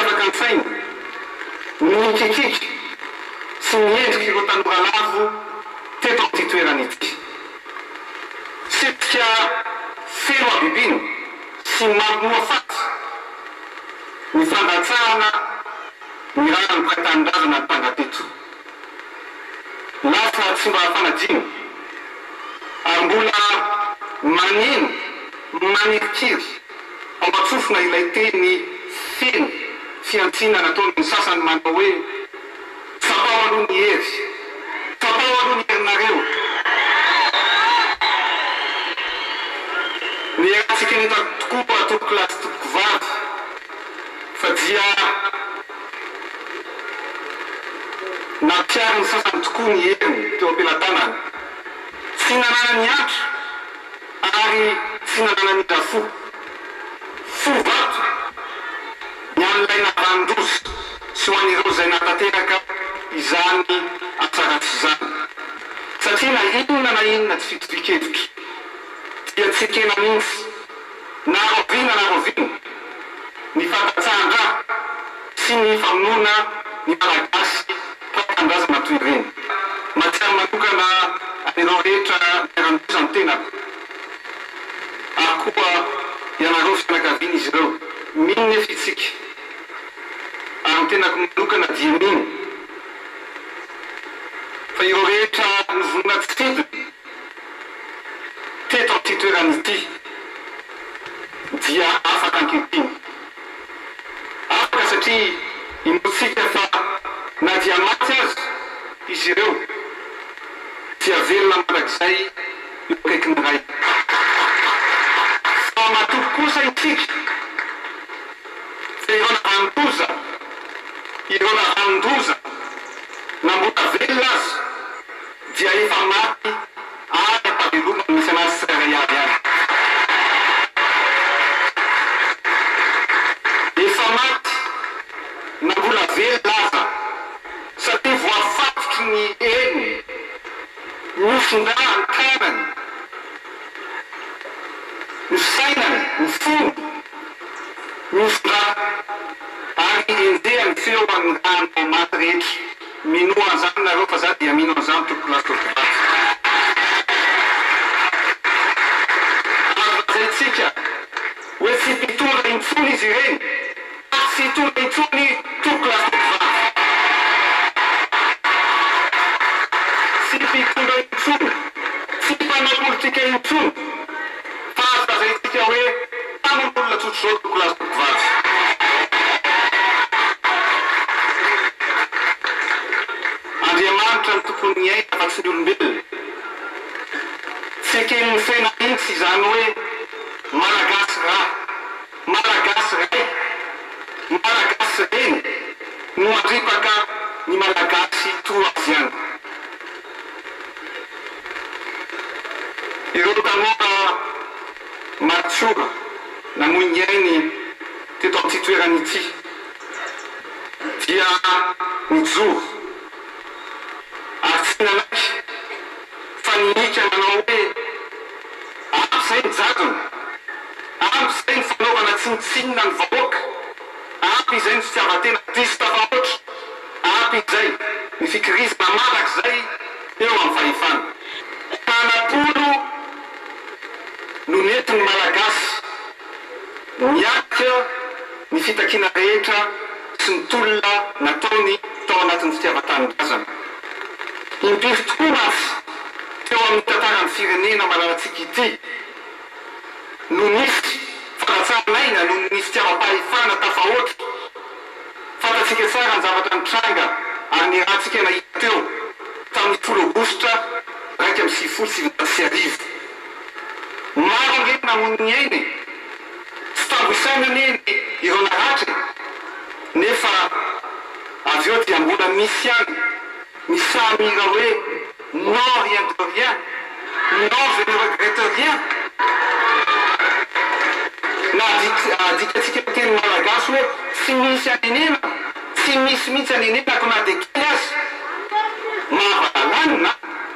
manapaka ny saina, mikekiky sy miendriky ireo tanora lavo teto amin'ity toerana ity. Setika feno abibino sy mampomoa faty ny fandatsahana ny raha ny mpaitanindrazana ny tanga teto. Lasa tsy mba fanadino ary mbola maneno manirikiry ampatsofona ilay teny feno fiantsina nataon'ny sasany manao hoe tsapao aloha ny hery, tsapao aloha ny herinareo. Ny herintsika neta tokoa atoko kilasy toko vavy fa dia nampiary ny sasany tokoa ny heriny teo ampelantanany. Tsy nanana ny andro ary tsy nanana ny dafo. Fo vato ny an'ilay navarandrozy sy ho an'ireo izay natateraka izany atsaratsy izany. Satria na inona tsy fitovikevitry dia tsy ekena mihitsy na rovina ny fantatsahana sy ny famonoana ny malagasy mpaitan-drazana toy ireny. Matsiary manokana an'ireo rehetra miara-miposa ny tenako ary koa ianareo fianakaviana izy ireo mino nefa itsika ary ny tenako manokana dia mino fa ireo rehetra nivonina tsy fidiny teto amin'ity toerana ity dia afaka ankehitriny. Afaka satria inotsika fa na dia maty azy izy ireo dia velona mandrakizay eo akaiky ny ray. Fa matoky kosa itsika fa ireo navandoza na mbola velona azy dia efa maty ary ampaveloma misy anazy tsirairay avy ary. Efa maty na mbola velona aza satria voafatotry ny heniny, nofondra ny tanany, ny sainany, ny fony, nofondra ary endehany feo amin'ny rano maty rehetra. Mino an'izany nareo fa za dia mino an'izany toko kilasy toko vavy. Tsika hoe tsy mpitondra intsony izy ireny, tsy hitondra intsony toko kilasy toko vavy. Tsy mpitondra intsony, tsy mpanao politika intsony, fa azazantsika hoe tamon'olona tsotro zao toko kilasy toko vavy. Andriamanitra ny tokony aina fa tsy ny olombelona. Tsy eken'ny fena mihitsy izany hoe malagasy raha, malagasy ray, malagasy reny no mandripaka ny malagasy troisiany. Ireo tanora matsora namoy ny ainy teto amin'ity toerana ity dia mijoro ary tsy nanaiky fa ninika manao hoe ampy zay ny jadony, ampy zay ny fanaovana tsinitsinina ny vahoaka, ampy izay ny fitiavatena diso tafahoatra, ampy izay ny fikirizana malaky zay eo amin'ny fahefana. Tanapolo no nentin'ny malagasy miaka ny fitakiana rehetra sy ny tolona nataony tao anatin'ny fitiavan-tanindrazana. Impiry tokoa masy teo amin'ny tantaran'ny firenena malalatsika ity no nisy fanatsahan'aina no nisy fitiavam-pahefana tafahoatra. Fantatsika tsara ny zavatra nitranga ary ny rahantsika nahita teo tamin'ny 10 Aogositra 1994. Maro angety namoniny ainy tsy tamboisainany eny ireo naratra, nefa avy eo dia mbola misy any ny samira hoe non rien de rien, non je ne regrette rien. Na dikatsika teny malagasy hoe tsy misy anenena, tsy misy mihitsy anenena ko na de kely azy mahavalanina.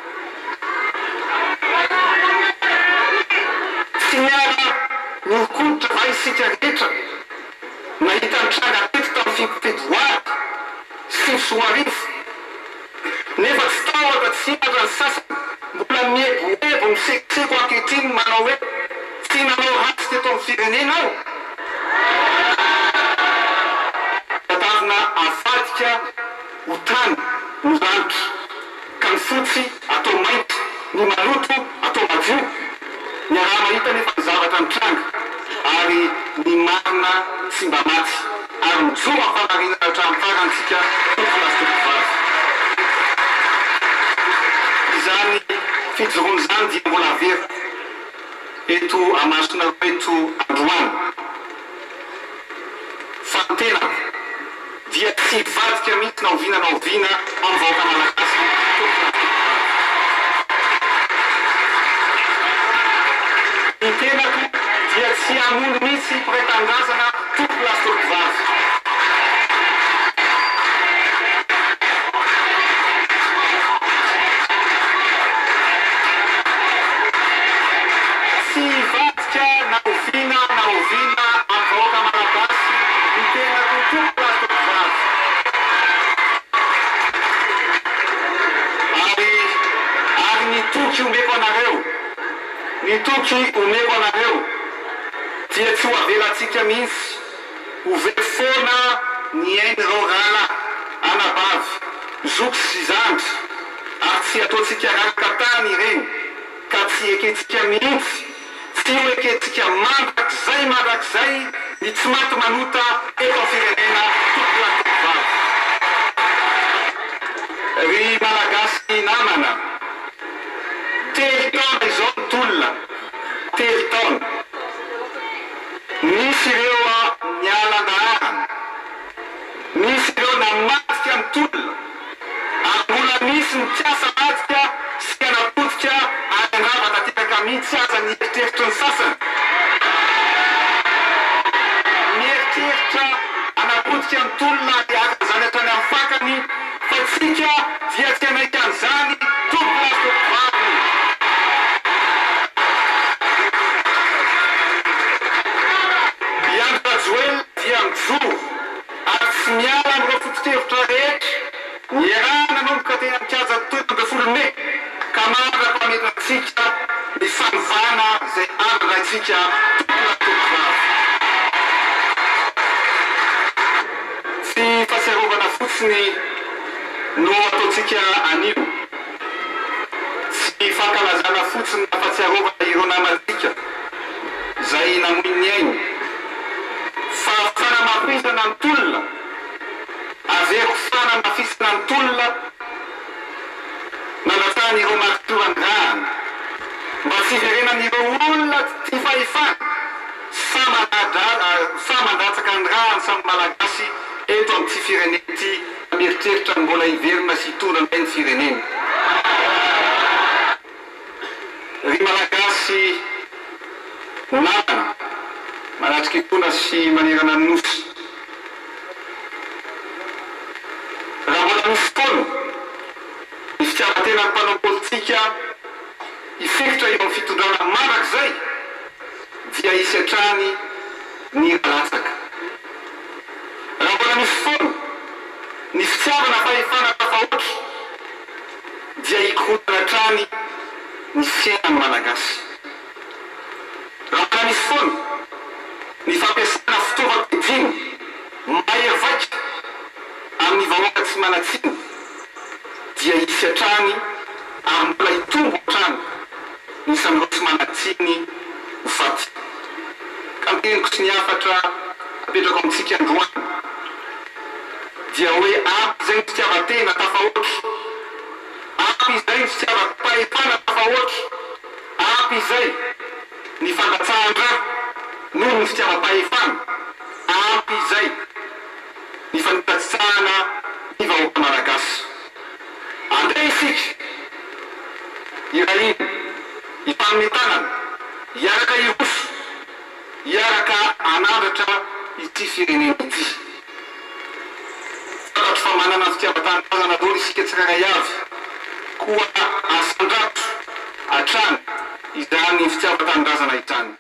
Tsy miara nihokoditra va isika rehetra nahita ny tranga teto tamin'ny fipedoary sy fisoarivo nefa tsy tahotra tsy hatra ny sasany mbola mieboebo misekiseko ankehitriny manao hoe tsy nanao ratsy teto amin'ny firenena ao tadavina avadika ho tany ny lanitra ka ny fotsy atao mainty ny maloto atao madio ny raha mahita nefa ny zavatra mitranga ary ny marina tsy mba maty ary mijoro afanarina hatramin'ny farantsika tokolastovavy izany fijoroany zany dia mbola very eto amasona eto Androany fa tena dia tsy vadika mihitsy na oviana amin'ny vahoaka malagasy ny tenako dia tsy hamono mihitsy pretendazana tokolastovavy Nitoky omeko anareo dia tsy ho avelatsika mihitsy ho vefoana ny ainy rorala anabavy zoky sy zandry ary tsy ataotsika rakatany ireny ka tsy eketsika mihitsy tsy ho eketsika mandrakizay ny tsy maty manota eto firenena tokolastovavy ry malagasy namana telo taona izao tolona telo taona misy ireo mialan-dahana misy ireo namatika amin'ny tolona ary mbola misy mipiasa matika sy anapotika ary andrabaka teraka mihitsy aza ny eritreritry ny sasany mieritreritra anapotika amin'ny tolona ary aka zany hatrany amin'ny fakany fa tsika dia tsy anaika an'izany tokolastovavy dia mijoro ary tsy miala amin'ireo fototrevitra rehetra niarahana nanomboka tena mikaja toetra me ka mandra-pametratsika ny fanovana izay andraitsika tokolastovavy tsy fahatsiarovana fotsiny no ataotsika anio tsy fankalazana fotsiny na fahatsiarovana ireo namatsika izay namoiny ainy fa fanamafisana ny tolona aveko fanamafisana ny tolona nanatany ireo maritoran-drahana mba tsy iverenan'ireo olona ty fahefana sa mandatsaka ny rahany samy malagasy eto amin'ity firenena ity mieritreritra ny mbola iverina sy hitondra ny firenena ry malagasy namana manatriky hitondra sy manerana ny nosy raha mbola misy fotoana ny fitiavatena ny mpanao politika ifekitra eo amin'ny fitondrana mandrakizay dia isy hatrany ny latsaka raha mbola misy fotoana ny fitiavana fahefana tafahoatra dia hikorotana hatrany ny fiainany malagasy raha mbola misy fotoana ny fampiasana fitaovam-pidiny mahevaika amin'ny vahoaka tsy manatsiny dia hisy hatrany ary mbola hitombo hatrany nisan'ireo tsy manatsiny ho faty ka miteniko sy ny hafatra apetrako amintsika Androany dia hoe ampy izay ny fitiavatena tafahoatra ampy izay ny fitiavam-pahefana tafahoatra ampy izay ny fandatsahana noho ny fitiavam-pahefana ampy izay ny fandatsahana ny vahoaka malagasy andeha isika irahiny hifanomitanana hiaraka iroso hiaraka anandratra ity firenena ity fantatro fa manana ny fitiavan-tanindrazana daholo isika tsiraray avy koa asandrato hatrany izany fitiavan-tanindrazana hitrany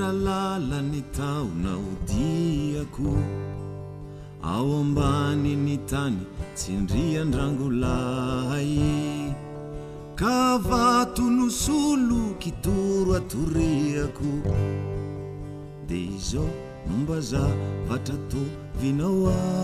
lala ny taonao diako ao ambany ny tany tsindrian-drangolay ka vatono solo kitoro atoriako de izao momba zavatra tovinao